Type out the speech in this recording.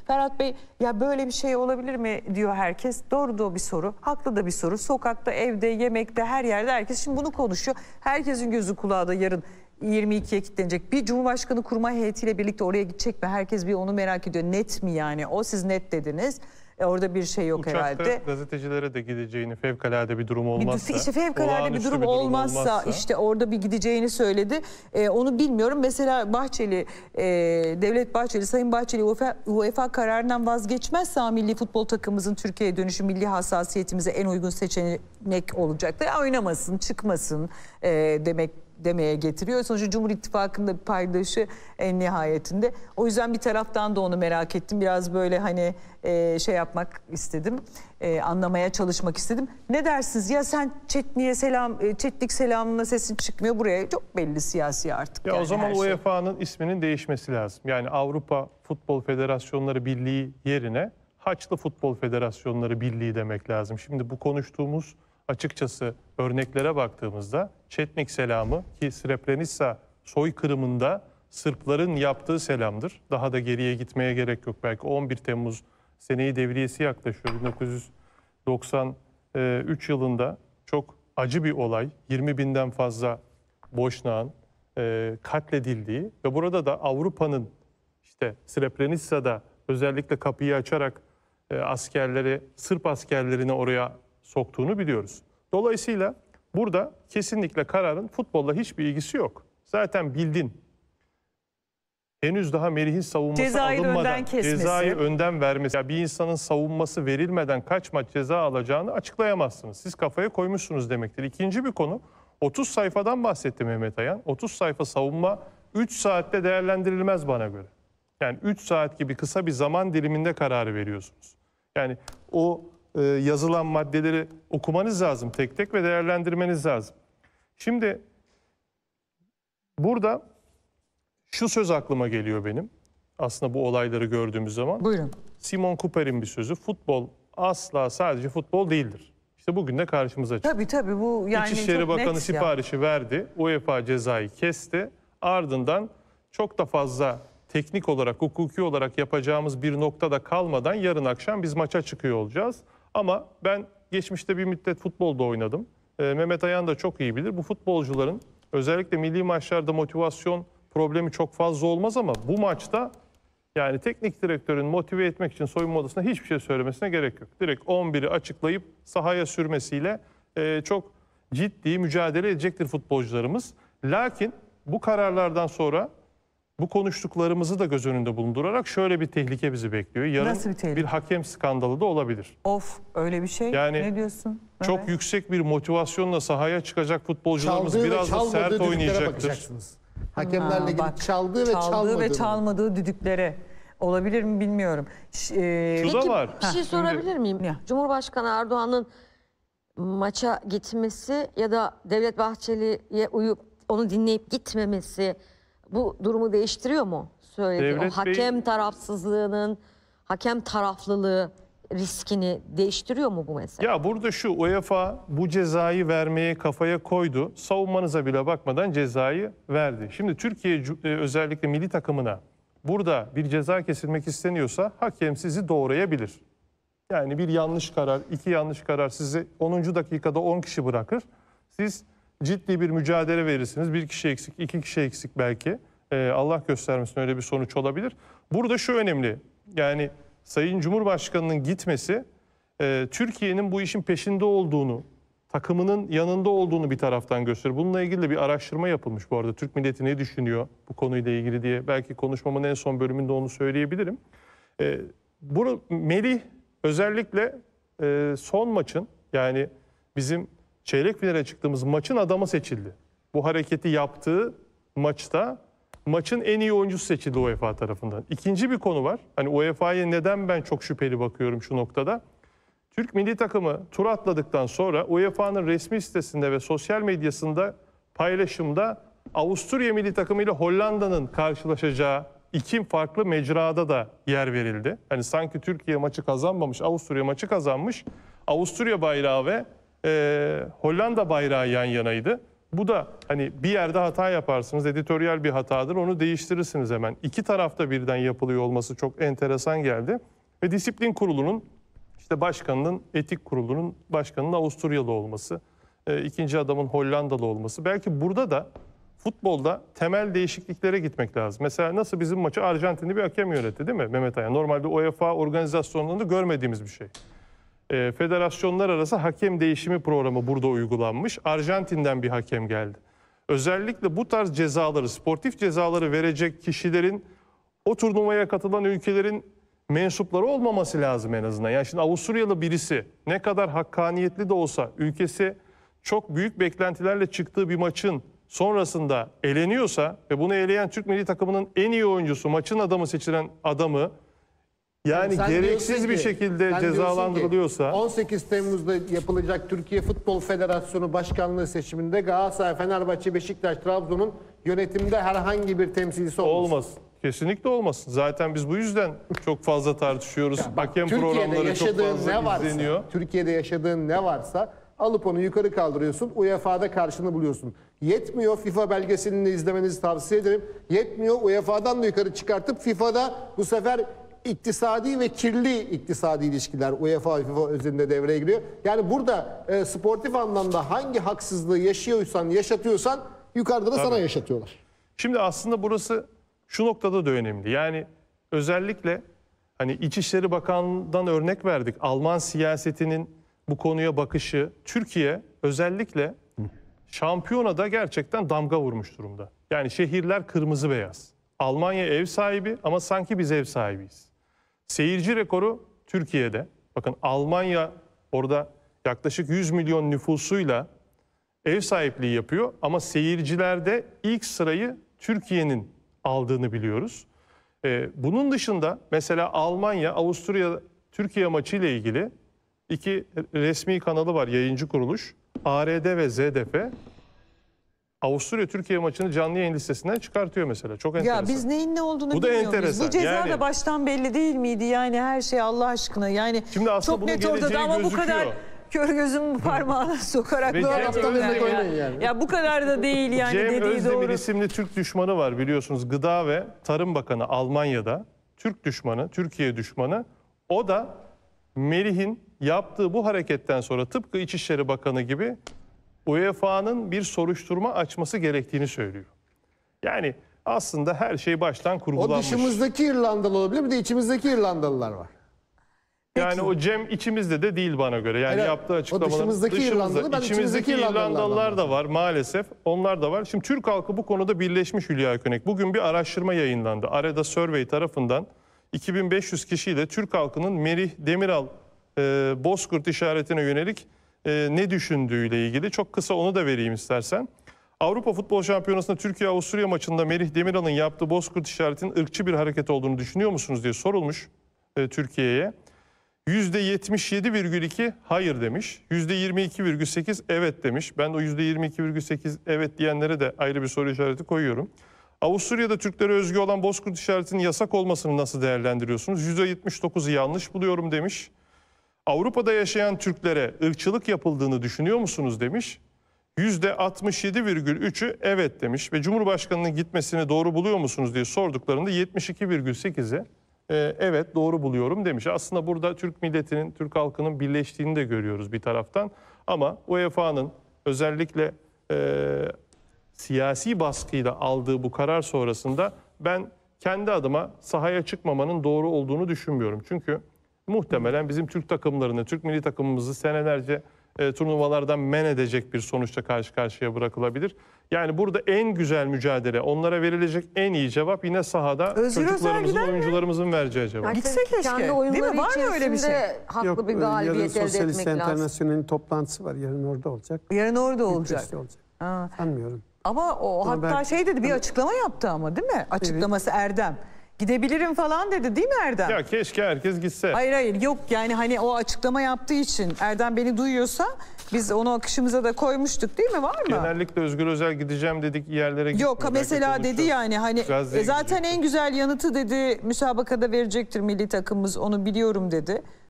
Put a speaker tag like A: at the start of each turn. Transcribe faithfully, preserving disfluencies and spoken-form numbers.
A: Ferhat Bey, ya böyle bir şey olabilir mi diyor herkes. Doğru da bir soru, haklı da bir soru. Sokakta, evde, yemekte, her yerde herkes şimdi bunu konuşuyor. Herkesin gözü kulağı da yarın yirmi ikiye kilitlenecek. Bir Cumhurbaşkanı kurmay heyetiyle birlikte oraya gidecek mi? Herkes bir onu merak ediyor. Net mi yani? O siz net dediniz. E orada bir şey yok
B: Uçakta
A: herhalde.
B: gazetecilere de gideceğini, fevkalade bir durum olmazsa.
A: Bir, işte fevkalade bir durum, bir durum olmazsa, olmazsa işte orada bir gideceğini söyledi. E, onu bilmiyorum. Mesela Bahçeli, e, Devlet Bahçeli, Sayın Bahçeli UEFA, UEFA kararından vazgeçmezse milli futbol takımımızın Türkiye'ye dönüşü milli hassasiyetimize en uygun seçenek olacaktır. Oynamasın, çıkmasın e, demek demeye getiriyor. Sonuçta Cumhur İttifakı'nda bir paydaşı en nihayetinde. O yüzden bir taraftan da onu merak ettim. Biraz böyle hani e, şey yapmak istedim. E, anlamaya çalışmak istedim. Ne dersiniz? Ya sen Çetnik'e selam, Çetnik selamına sesin çıkmıyor. Buraya çok belli siyasi artık.
B: Ya
A: yani
B: o zaman
A: şey.
B: U E F A'nın isminin değişmesi lazım. Yani Avrupa Futbol Federasyonları Birliği yerine Haçlı Futbol Federasyonları Birliği demek lazım. Şimdi bu konuştuğumuz açıkçası örneklere baktığımızda Çetnik selamı ki Srebrenica soykırımında Sırpların yaptığı selamdır. Daha da geriye gitmeye gerek yok. Belki on bir Temmuz seneyi devriyesi yaklaşıyor. bin dokuz yüz doksan üç yılında çok acı bir olay. yirmi binden fazla Boşnak'ın e, katledildiği ve burada da Avrupa'nın işte Srebrenica'da özellikle kapıyı açarak e, askerleri, Sırp askerlerini oraya soktuğunu biliyoruz. Dolayısıyla burada kesinlikle kararın futbolla hiçbir ilgisi yok. Zaten bildin. Henüz daha Merih'in savunması
A: Cezayı
B: alınmadan,
A: önden kesmesi.
B: cezayı önden vermesi. Yani bir insanın savunması verilmeden kaç maç ceza alacağını açıklayamazsınız. Siz kafaya koymuşsunuz demektir. İkinci bir konu, otuz sayfadan bahsetti Mehmet Ayan. otuz sayfa savunma üç saatte değerlendirilmez bana göre. Yani üç saat gibi kısa bir zaman diliminde kararı veriyorsunuz. Yani o e, yazılan maddeleri okumanız lazım tek tek ve değerlendirmeniz lazım. Şimdi burada şu söz aklıma geliyor benim. Aslında bu olayları gördüğümüz zaman.
A: Buyurun.
B: Simon Cooper'in bir sözü. Futbol asla sadece futbol değildir. İşte bugün de karşımıza çıktı.
A: Tabii tabii bu yani
B: İçişleri
A: çok
B: Bakanı
A: net
B: siparişi
A: ya.
B: verdi. UEFA cezayı kesti. Ardından çok da fazla teknik olarak, hukuki olarak yapacağımız bir noktada kalmadan yarın akşam biz maça çıkıyor olacağız. Ama ben geçmişte bir müddet futbolda oynadım. Ee, Mehmet Ayan da çok iyi bilir. Bu futbolcuların özellikle milli maçlarda motivasyon problemi çok fazla olmaz ama bu maçta yani teknik direktörün motive etmek için soyunma odasında hiçbir şey söylemesine gerek yok. Direkt on biri açıklayıp sahaya sürmesiyle e, çok ciddi mücadele edecektir futbolcularımız. Lakin bu kararlardan sonra bu konuştuklarımızı da göz önünde bulundurarak şöyle bir tehlike bizi bekliyor. Yarın
A: Nasıl bir tehlike?
B: bir hakem skandalı da olabilir.
A: Of, öyle bir şey.
B: Yani
A: ne diyorsun?
B: Çok
A: Evet.
B: yüksek bir motivasyonla sahaya çıkacak futbolcularımız
C: Çaldığı
B: biraz
C: ve
B: da sert
C: çalmadığı düdüklere
B: oynayacaktır.
C: bakacaksınız. Hakemlerle
A: Ha,
C: ilgili
A: bak,
C: çaldığı ve
A: çaldığı
C: çalmadığı.
A: ve çalmadığı düdüklere olabilir mi bilmiyorum. Ş- e,
B: Şu da var.
D: Bir şey
B: Şimdi-
D: sorabilir miyim?
A: Ya.
D: Cumhurbaşkanı Erdoğan'ın maça gitmesi ya da Devlet Bahçeli'ye uyup onu dinleyip gitmemesi bu durumu değiştiriyor mu? Söyledi.
B: Devlet
D: O hakem
B: Bey-
D: tarafsızlığının, hakem taraflılığı riskini değiştiriyor mu bu mesele?
B: Ya burada şu, UEFA bu cezayı vermeye kafaya koydu. Savunmanıza bile bakmadan cezayı verdi. Şimdi Türkiye cu- e, özellikle milli takımına burada bir ceza kesilmek isteniyorsa hakem sizi doğrayabilir. Yani bir yanlış karar, iki yanlış karar sizi onuncu dakikada on kişi bırakır. Siz ciddi bir mücadele verirsiniz. Bir kişi eksik, iki kişi eksik belki. Ee, Allah göstermesin öyle bir sonuç olabilir. Burada şu önemli. Yani Sayın Cumhurbaşkanı'nın gitmesi e, Türkiye'nin bu işin peşinde olduğunu, takımının yanında olduğunu bir taraftan gösteriyor. Bununla ilgili de bir araştırma yapılmış bu arada. Türk milleti ne düşünüyor bu konuyla ilgili diye. Belki konuşmamın en son bölümünde onu söyleyebilirim. E, bu Melih özellikle e, son maçın yani bizim çeyrek finale çıktığımız maçın adamı seçildi. Bu hareketi yaptığı maçta maçın en iyi oyuncusu seçildi UEFA tarafından. İkinci bir konu var. Hani U E F A'ya neden ben çok şüpheli bakıyorum şu noktada. Türk milli takımı tur atladıktan sonra U E F A'nın resmi sitesinde ve sosyal medyasında paylaşımda Avusturya milli takımı ile Hollanda'nın karşılaşacağı iki farklı mecrada da yer verildi. Hani sanki Türkiye maçı kazanmamış, Avusturya maçı kazanmış. Avusturya bayrağı ve e, Hollanda bayrağı yan yanaydı. Bu da hani bir yerde hata yaparsınız, editoryal bir hatadır, onu değiştirirsiniz hemen. İki tarafta birden yapılıyor olması çok enteresan geldi. Ve disiplin kurulunun, işte başkanının, etik kurulunun başkanının Avusturyalı olması, e, ikinci adamın Hollandalı olması. Belki burada da futbolda temel değişikliklere gitmek lazım. Mesela nasıl bizim maçı Arjantinli bir hakem yönetti, değil mi Mehmet Ayan? Normalde UEFA organizasyonlarında görmediğimiz bir şey. E, federasyonlar arası hakem değişimi programı burada uygulanmış. Arjantin'den bir hakem geldi. Özellikle bu tarz cezaları, sportif cezaları verecek kişilerin o turnuvaya katılan ülkelerin mensupları olmaması lazım en azından. Yani şimdi Avusturyalı birisi ne kadar hakkaniyetli de olsa ülkesi çok büyük beklentilerle çıktığı bir maçın sonrasında eleniyorsa ve bunu eleyen Türk milli takımının en iyi oyuncusu, maçın adamı seçilen adamı yani
C: Sen
B: gereksiz
C: diyorsun
B: bir
C: ki-
B: şekilde
C: sen diyorsun
B: cezalandırılıyorsa
C: ki on sekiz Temmuz'da yapılacak Türkiye Futbol Federasyonu Başkanlığı seçiminde Galatasaray, Fenerbahçe, Beşiktaş, Trabzon'un yönetimde herhangi bir temsilcisi olmasın.
B: olmaz. Kesinlikle olmasın. Zaten biz bu yüzden çok fazla tartışıyoruz. Hakem
C: Türkiye'de
B: programları çok
C: yaşadığın
B: fazla
C: ne varsa,
B: izleniyor.
C: Türkiye'de yaşadığın ne varsa alıp onu yukarı kaldırıyorsun. U E F A'da karşını buluyorsun. Yetmiyor, FIFA belgeselini izlemenizi tavsiye ederim. Yetmiyor, U E F A'dan da yukarı çıkartıp FIFA'da bu sefer iktisadi ve kirli iktisadi ilişkiler UEFA ve FIFA özelinde devreye giriyor. Yani burada e, sportif anlamda hangi haksızlığı yaşıyorsan, yaşatıyorsan yukarıda da sana yaşatıyorlar.
B: Şimdi aslında burası şu noktada da önemli. Yani özellikle hani İçişleri Bakanlığı'ndan örnek verdik. Alman siyasetinin bu konuya bakışı, Türkiye özellikle şampiyonada gerçekten damga vurmuş durumda. Yani şehirler kırmızı beyaz. Almanya ev sahibi ama sanki biz ev sahibiyiz. Seyirci rekoru Türkiye'de. Bakın Almanya orada yaklaşık yüz milyon nüfusuyla ev sahipliği yapıyor ama seyircilerde ilk sırayı Türkiye'nin aldığını biliyoruz. Ee, bunun dışında mesela Almanya, Avusturya, Türkiye maçı ile ilgili iki resmi kanalı var, yayıncı kuruluş. A R D ve Z D F. Avusturya Türkiye maçını canlı yayın listesinden çıkartıyor mesela. Çok enteresan.
A: Ya biz neyin ne olduğunu
B: Bu da
A: bilmiyor muyuz?
B: enteresan.
A: Bu ceza
B: Yani-
A: da baştan belli değil miydi? Yani her şey Allah aşkına. Yani
B: Şimdi aslında
A: çok
B: bunun
A: net ortada
B: geleceği
A: ama bu
B: gözüküyor.
A: kadar kör gözün parmağına sokarak
B: Ve
A: böyle
B: Cem
A: yapıyorlar
C: Özdemir
A: ya.
C: koymayın yani.
A: Ya bu kadar da değil yani
B: Cem
A: dediği
B: Özdemir
A: doğru.
B: isimli Türk düşmanı var biliyorsunuz. Gıda ve Tarım Bakanı Almanya'da. Türk düşmanı, Türkiye düşmanı. O da Melih'in yaptığı bu hareketten sonra tıpkı İçişleri Bakanı gibi U E F A'nın bir soruşturma açması gerektiğini söylüyor. Yani aslında her şey baştan
C: O
B: kurgulanmış.
C: dışımızdaki İrlandalı olabilir, bir de içimizdeki İrlandalılar var.
B: Yani o Cem içimizde de değil bana göre. Yani
C: Hayır,
B: yaptığı
C: o
B: açıklamalar
C: dışımızdaki İrlandalı, ben
B: içimizdeki
C: içimizdeki
B: İrlandalılar
C: İrlandalılardan
B: da var maalesef. Onlar da var. Şimdi Türk halkı bu konuda birleşmiş Hülya Ökönek. Bugün bir araştırma yayınlandı. Areda Survey tarafından iki bin beş yüz kişiyle Türk halkının Merih Demiral e, Bozkurt işaretine yönelik e, ne düşündüğüyle ilgili. Çok kısa onu da vereyim istersen. Avrupa Futbol Şampiyonası'nda Türkiye-Avusturya maçında Merih Demiral'ın yaptığı Bozkurt işaretinin ırkçı bir hareket olduğunu düşünüyor musunuz diye sorulmuş e, Türkiye'ye. yüzde yetmiş yedi virgül iki hayır demiş. yüzde yirmi iki virgül sekiz evet demiş. Ben de o yüzde yirmi iki virgül sekiz evet diyenlere de ayrı bir soru işareti koyuyorum. Avusturya'da Türklere özgü olan Bozkurt işaretinin yasak olmasını nasıl değerlendiriyorsunuz? yüzde yetmiş dokuzu yanlış buluyorum demiş. Avrupa'da yaşayan Türklere ırkçılık yapıldığını düşünüyor musunuz demiş. yüzde altmış yedi virgül üçü evet demiş ve Cumhurbaşkanı'nın gitmesini doğru buluyor musunuz diye sorduklarında yetmiş iki virgül sekizi e, evet doğru buluyorum demiş. Aslında burada Türk milletinin, Türk halkının birleştiğini de görüyoruz bir taraftan. Ama U E F A'nın özellikle e, siyasi baskıyla aldığı bu karar sonrasında ben kendi adıma sahaya çıkmamanın doğru olduğunu düşünmüyorum. Çünkü muhtemelen bizim Türk takımlarını, Türk milli takımımızı senelerce e, turnuvalardan men edecek bir sonuçta karşı karşıya bırakılabilir. Yani burada en güzel mücadele, onlara verilecek en iyi cevap yine sahada
A: Özgür Özel
B: çocuklarımızın,
A: gider mi?
B: oyuncularımızın vereceği cevap.
D: Yani
A: Gitse
D: tabii
A: keşke.
D: kendi
A: Değil mi?
D: oyunları
A: Var mı öyle bir şey?
D: içerisinde haklı
E: Yok,
D: bir
E: yarın
D: galibiyet elde
E: Sosyalist
D: etmek lazım.
E: Enternasyonel'in toplantısı var. Yarın orada olacak.
A: Yarın orada olacak.
E: Bükreş'te olacak.
A: Ha.
E: Sanmıyorum.
A: Ama o
E: Ama
A: hatta
E: belki-
A: şey dedi, bir açıklama yaptı ama değil mi? Açıklaması Erdem. Gidebilirim falan dedi değil mi Erdem?
B: Ya keşke herkes gitse.
A: Hayır hayır yok yani hani o açıklama yaptığı için Erdem beni duyuyorsa biz onu akışımıza da koymuştuk değil mi, var mı?
B: Genellikle Özgür Özel gideceğim dedik yerlere gitmiyor.
A: Yok
B: Belki
A: mesela
B: konuşacağız.
A: dedi yani hani
B: Gazze'ye
A: e, zaten
B: gidecekti.
A: en güzel yanıtı dedi müsabakada verecektir milli takımımız, onu biliyorum dedi.